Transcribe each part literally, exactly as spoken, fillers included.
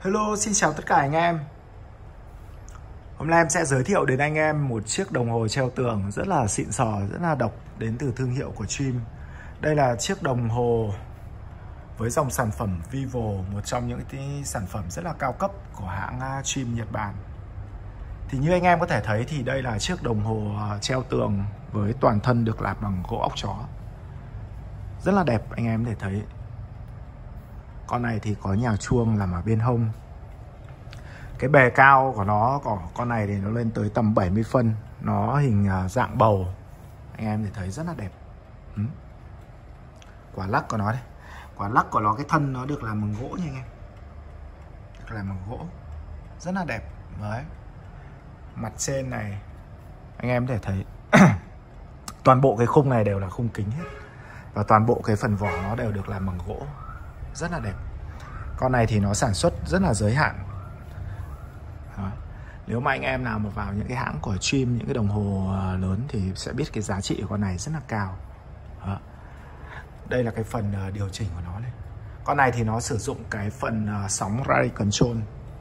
Hello, xin chào tất cả anh em. Hôm nay em sẽ giới thiệu đến anh em một chiếc đồng hồ treo tường rất là xịn sò, rất là độc, đến từ thương hiệu của Trim. Đây là chiếc đồng hồ với dòng sản phẩm Vivo, một trong những cái sản phẩm rất là cao cấp của hãng Trim Nhật Bản. Thì như anh em có thể thấy thì đây là chiếc đồng hồ treo tường với toàn thân được làm bằng gỗ óc chó. Rất là đẹp, anh em có thể thấy. Con này thì có nhạc chuông làm ở bên hông. Cái bề cao của nó, của con này thì nó lên tới tầm bảy mươi phân. Nó hình dạng bầu. Anh em thì thấy rất là đẹp. ừ. Quả lắc của nó đây. Quả lắc của nó, cái thân nó được làm bằng gỗ nha anh em. Được làm bằng gỗ. Rất là đẹp. Đấy. Mặt trên này anh em có thể thấy toàn bộ cái khung này đều là khung kính hết. Và toàn bộ cái phần vỏ nó đều được làm bằng gỗ. Rất là đẹp. Con này thì nó sản xuất rất là giới hạn. Đó. Nếu mà anh em nào mà vào những cái hãng của Trim, những cái đồng hồ lớn thì sẽ biết cái giá trị của con này rất là cao. Đó. Đây là cái phần điều chỉnh của nó đây. Con này thì nó sử dụng cái phần sóng Ride Control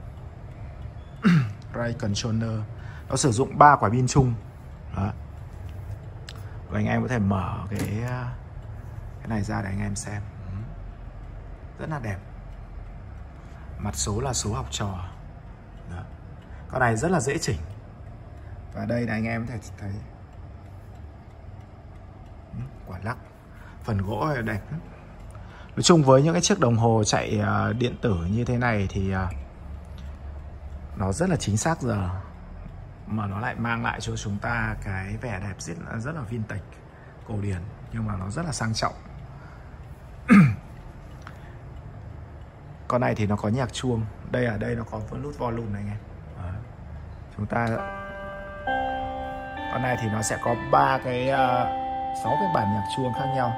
Ride Controller. Nó sử dụng ba quả pin chung. Đó. Và anh em có thể mở cái cái này ra để anh em xem. Rất là đẹp. Mặt số là số học trò. Đó. Con này rất là dễ chỉnh. Và đây là anh em có thể thấy quả lắc. Phần gỗ này đẹp. Nói chung với những cái chiếc đồng hồ chạy điện tử như thế này thì nó rất là chính xác giờ, mà nó lại mang lại cho chúng ta cái vẻ đẹp rất là, rất là vintage, cổ điển, nhưng mà nó rất là sang trọng. Con này thì nó có nhạc chuông. Đây ở đây nó có nút volume này anh em. Đó. Chúng ta con này thì nó sẽ có ba cái sáu uh, cái bản nhạc chuông khác nhau.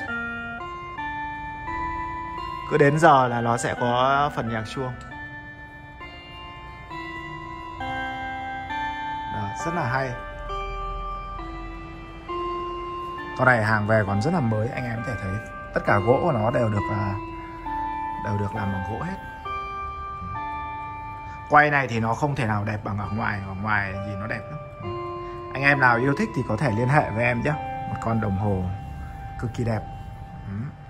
Cứ đến giờ là nó sẽ có phần nhạc chuông. Đó, rất là hay. Con này hàng về còn rất là mới, anh em có thể thấy tất cả gỗ của nó đều được uh, đều được làm bằng gỗ hết. Quay này thì nó không thể nào đẹp bằng ở ngoài. Ở ngoài thì nó đẹp lắm. Anh em nào yêu thích thì có thể liên hệ với em nhé. Một con đồng hồ cực kỳ đẹp.